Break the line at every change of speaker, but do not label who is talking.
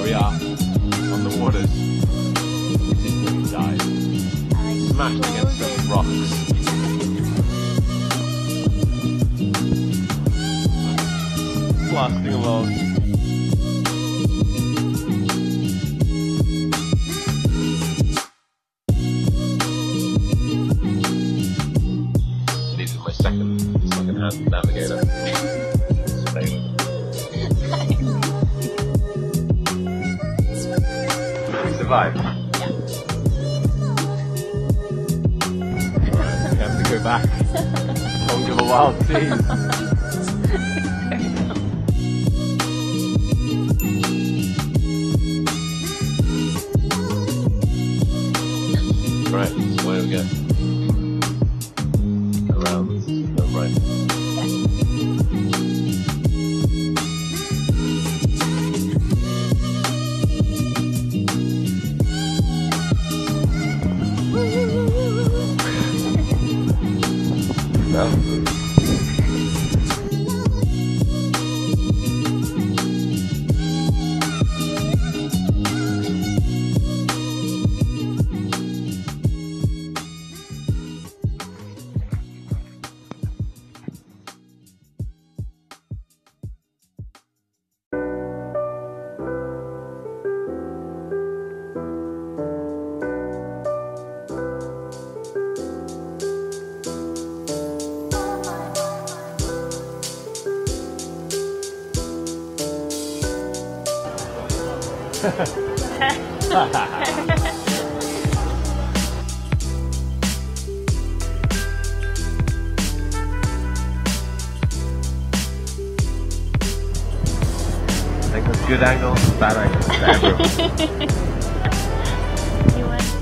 we are on the waters. This is when we died. Smashed against some rocks. Blasting along. This is my second-hand navigator. Stay with it. Survive.
Yeah.
Alright, we have to go back. Conquer the wild seas. Right, so where do we go? Around the right. No. I think that's good angle, bad angle.
You win.